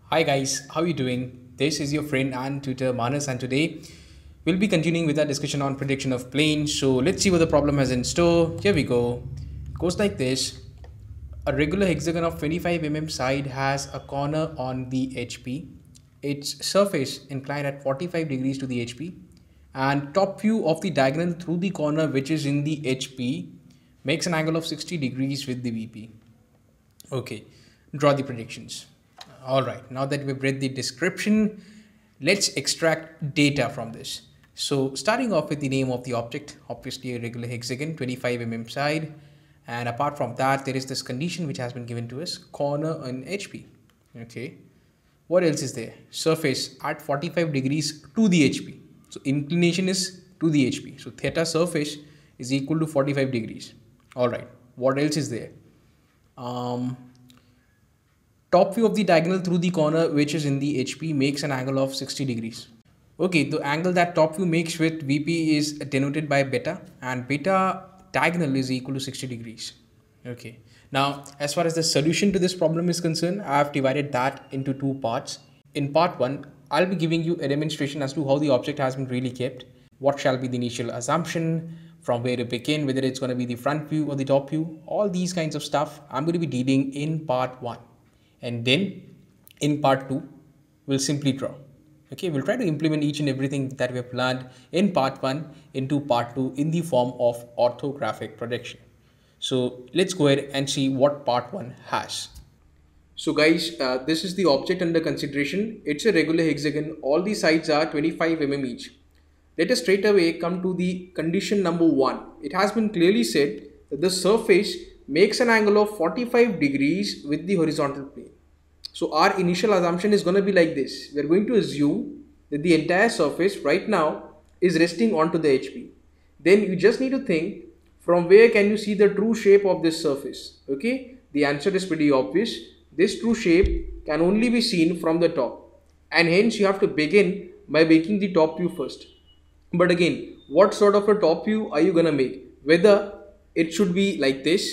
Hi guys, how are you doing? This is your friend and tutor Manas, and today we'll be continuing with our discussion on prediction of planes. So let's see what the problem has in store. Here we go. It goes like this. A regular hexagon of 25 side has a corner on the HP. Its surface inclined at 45 degrees to the HP, and top view of the diagonal through the corner which is in the HP makes an angle of 60 degrees with the VP. Okay, draw the predictions. All right, now that we've read the description, let's extract data from this. So starting off with the name of the object, obviously a regular hexagon, 25 side. And apart from that, there is this condition which has been given to us, corner on HP. Okay, what else is there? Surface at 45 degrees to the HP. So inclination is to the HP. So theta surface is equal to 45 degrees. All right, what else is there? Um, Top view of the diagonal through the corner which is in the HP makes an angle of 60 degrees. Okay, the angle that top view makes with VP is denoted by beta, and beta diagonal is equal to 60 degrees. Okay, now as far as the solution to this problem is concerned, I have divided that into two parts. In part 1, I'll be giving you a demonstration as to how the object has been really kept, what shall be the initial assumption, from where to begin, whether it's going to be the front view or the top view, all these kinds of stuff I'm going to be dealing in part 1. And then in part 2 we'll simply draw. Okay, we'll try to implement each and everything that we have learned in part 1 into part 2 in the form of orthographic projection. So let's go ahead and see what part 1 has. So guys, this is the object under consideration. It's a regular hexagon. All the sides are 25 each. Let us straight away come to the condition number 1. It has been clearly said that the surface makes an angle of 45 degrees with the horizontal plane. So our initial assumption is going to be like this. We are going to assume that the entire surface right now is resting onto the HP. Then you just need to think, from where can you see the true shape of this surface? Okay, the answer is pretty obvious. This true shape can only be seen from the top, and hence you have to begin by making the top view first. But again, what sort of a top view are you going to make? Whether it should be like this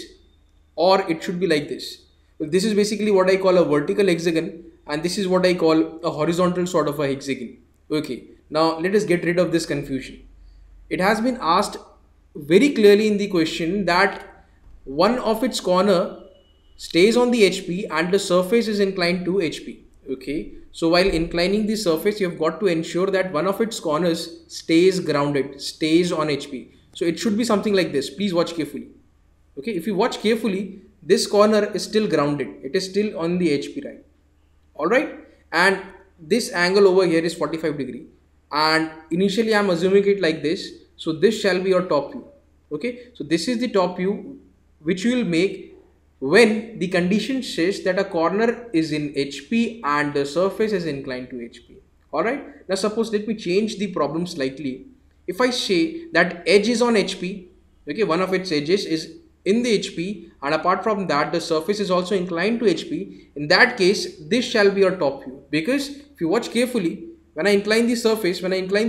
or it should be like this. This is basically what I call a vertical hexagon, and this is what I call a horizontal sort of a hexagon. Okay, now let us get rid of this confusion. It has been asked very clearly in the question that one of its corner stays on the HP and the surface is inclined to HP. Okay, so while inclining the surface, you have got to ensure that one of its corners stays grounded, stays on HP. So it should be something like this. Please watch carefully. Okay, if you watch carefully, this corner is still grounded. It is still on the HP, right? All right, and this angle over here is 45 degree, and initially I'm assuming it like this. So this shall be your top view. Okay, so this is the top view which you will make when the condition says that a corner is in HP and the surface is inclined to HP. All right, now suppose, let me change the problem slightly. If I say that edge is on HP, okay, one of its edges is in the HP, and apart from that the surface is also inclined to HP, in that case this shall be your top view, because if you watch carefully, when I incline the surface,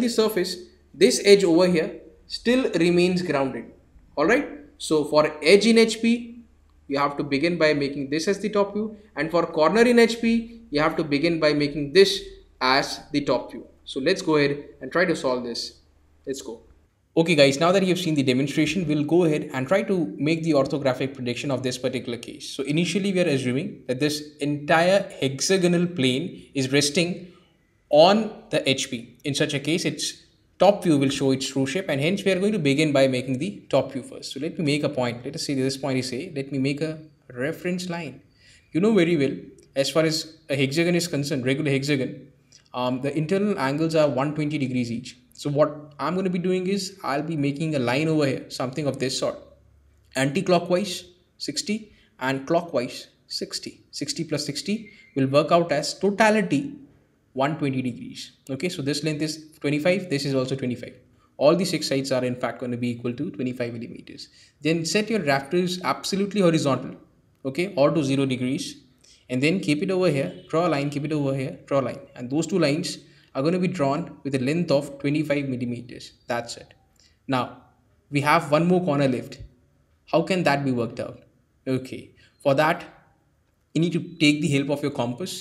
this edge over here still remains grounded. Alright, so for edge in HP you have to begin by making this as the top view, and for corner in HP you have to begin by making this as the top view. So let's go ahead and try to solve this. Let's go. Okay guys, now that you have seen the demonstration, we'll go ahead and try to make the orthographic prediction of this particular case. So initially we are assuming that this entire hexagonal plane is resting on the HP. In such a case, its top view will show its true shape, and hence we are going to begin by making the top view first. So let me make a point. Let us say this point is A. Let me make a reference line. You know very well, as far as a hexagon is concerned, regular hexagon, the internal angles are 120 degrees each. So what I'm going to be doing is I'll be making a line over here, something of this sort. Anti-clockwise 60 and clockwise 60. 60 plus 60 will work out as totality 120 degrees. Okay, so this length is 25, this is also 25. All the 6 sides are in fact going to be equal to 25 millimeters. Then set your rafters absolutely horizontal, okay, or to 0 degrees, and then keep it over here, draw a line, keep it over here, draw a line, and those two lines are going to be drawn with a length of 25 millimeters. That's it. Now we have one more corner left. How can that be worked out? Okay, for that you need to take the help of your compass.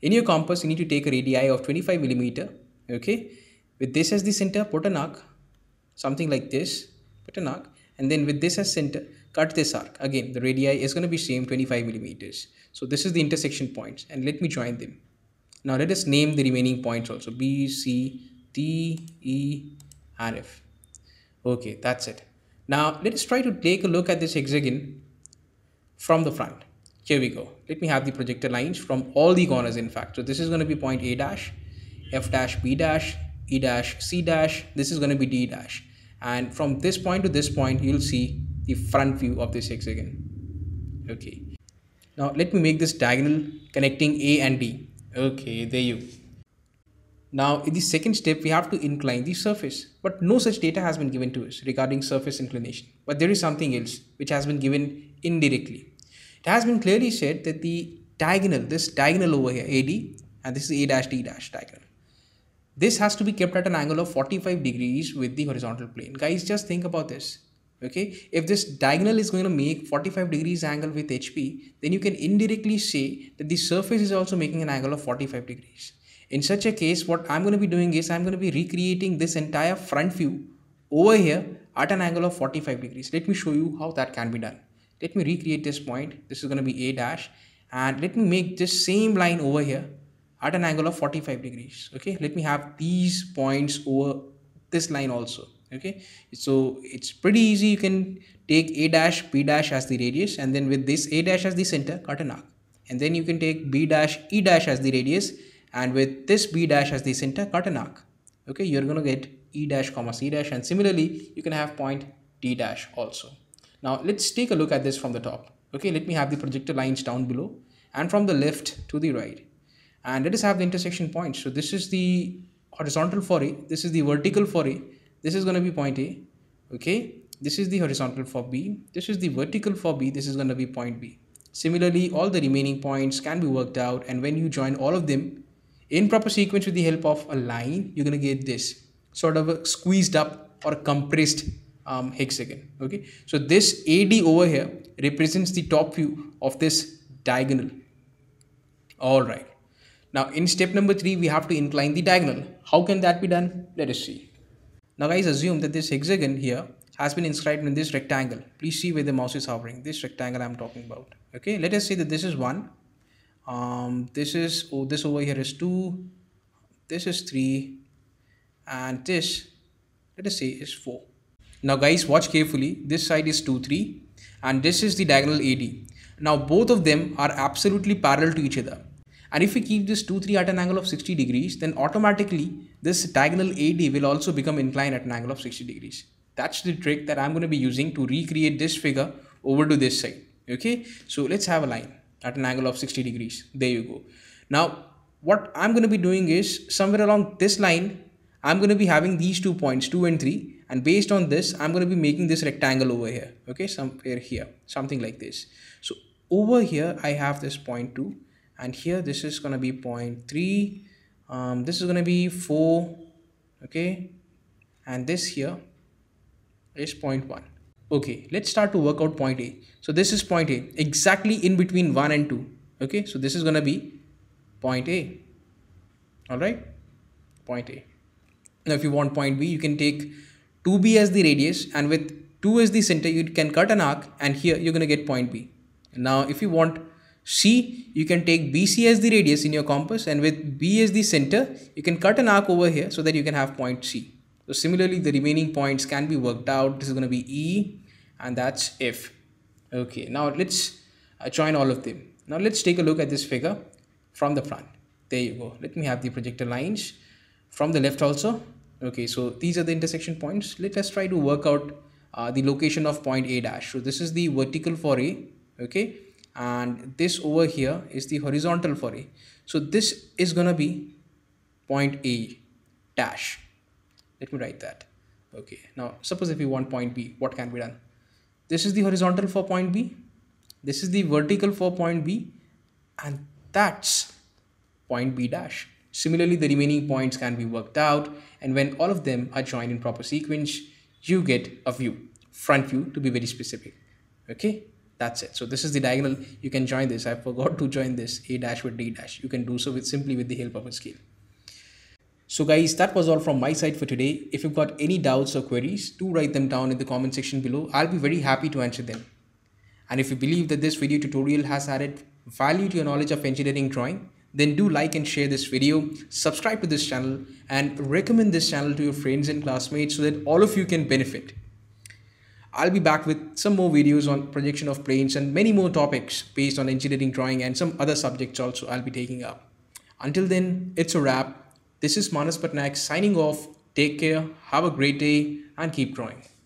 In your compass, you need to take a radii of 25 millimeter. Okay, with this as the center, put an arc, something like this, put an arc, and then with this as center, cut this arc. Again, the radii is going to be same 25 millimeters. So this is the intersection points, and let me join them. Now let us name the remaining points also: B, C, D, E, and F. Okay, that's it. Now let us try to take a look at this hexagon from the front. Here we go. Let me have the projector lines from all the corners, in fact. So this is going to be point A dash, F dash, B dash, E dash, C dash. This is going to be D dash. And from this point to this point, you'll see the front view of this hexagon. Okay. Now let me make this diagonal connecting A and D. Okay, there you. Now in the second step, we have to incline the surface, but no such data has been given to us regarding surface inclination. But there is something else which has been given indirectly. It has been clearly said that the diagonal, this diagonal over here, AD, and this is A dash D dash diagonal, this has to be kept at an angle of 45 degrees with the horizontal plane. Guys, just think about this. Okay, if this diagonal is going to make 45 degrees angle with HP, then you can indirectly say that the surface is also making an angle of 45 degrees. In such a case, what I'm going to be doing is I'm going to be recreating this entire front view over here at an angle of 45 degrees. Let me show you how that can be done. Let me recreate this point. This is going to be A dash, and let me make this same line over here at an angle of 45 degrees. Okay, let me have these points over this line also. Okay, so it's pretty easy. You can take A dash, B dash as the radius, and then with this A dash as the center, cut an arc. And then you can take B dash, E dash as the radius, and with this B dash as the center, cut an arc. Okay, you're going to get E dash comma C dash, and similarly you can have point D dash also. Now let's take a look at this from the top. Okay, let me have the projector lines down below and from the left to the right, and let us have the intersection points. So this is the horizontal for A, this is the vertical for A, this is going to be point A. Okay, this is the horizontal for B, this is the vertical for B, this is going to be point B. Similarly, all the remaining points can be worked out, and when you join all of them in proper sequence with the help of a line, you're going to get this sort of a squeezed up or compressed hexagon. Okay, so this AD over here represents the top view of this diagonal. All right, now in step number 3, we have to incline the diagonal. How can that be done? Let us see. Now guys, assume that this hexagon here has been inscribed in this rectangle. Please see where the mouse is hovering, this rectangle I'm talking about. Okay, let us say that this is 1, this over here is 2, this is 3, and this, let us say, is 4. Now guys, watch carefully. This side is 2, 3, and this is the diagonal AD. Now both of them are absolutely parallel to each other, and if we keep this 2, 3 at an angle of 60 degrees, then automatically this diagonal AD will also become inclined at an angle of 60 degrees. That's the trick that I'm going to be using to recreate this figure over to this side. Okay, so let's have a line at an angle of 60 degrees. There you go. Now what I'm going to be doing is, somewhere along this line, I'm going to be having these 2 points, 2 and 3, and based on this, I'm going to be making this rectangle over here. Okay, somewhere here, something like this. So over here, I have this point 2, and here this is going to be point 3. This is going to be 4. Okay, and this here is point 1. Okay, let's start to work out point A. So this is point A, exactly in between 1 and 2. Okay, so this is going to be point A. All right, point A. Now if you want point B, you can take 2B as the radius, and with 2 as the center, you can cut an arc, and here you're going to get point B. Now if you want C, you can take BC as the radius in your compass, and with B as the center, you can cut an arc over here so that you can have point C. So similarly, the remaining points can be worked out. This is going to be E, and that's F. Okay, now let's join all of them. Now let's take a look at this figure from the front. There you go. Let me have the projector lines from the left also. Okay, so these are the intersection points. Let us try to work out the location of point A dash. So this is the vertical for A. Okay, and this over here is the horizontal for A. So this is gonna be point A dash. Let me write that. Okay, now suppose if you want point B, what can be done? This is the horizontal for point B, this is the vertical for point B, and that's point B dash. Similarly, the remaining points can be worked out, and when all of them are joined in proper sequence, you get a view, front view to be very specific. Okay, That's it. So this is the diagonal. You can join this. I forgot to join this A dash with D dash. You can do so with simply with the help of a scale. So guys, that was all from my side for today. If you've got any doubts or queries, do write them down in the comment section below. I'll be very happy to answer them. And if you believe that this video tutorial has added value to your knowledge of engineering drawing, then do like and share this video, subscribe to this channel, and recommend this channel to your friends and classmates so that all of you can benefit. I'll be back with some more videos on projection of planes and many more topics based on engineering drawing and some other subjects also I'll be taking up. Until then, it's a wrap. This is Manas Patnaik signing off. Take care, have a great day, and keep drawing.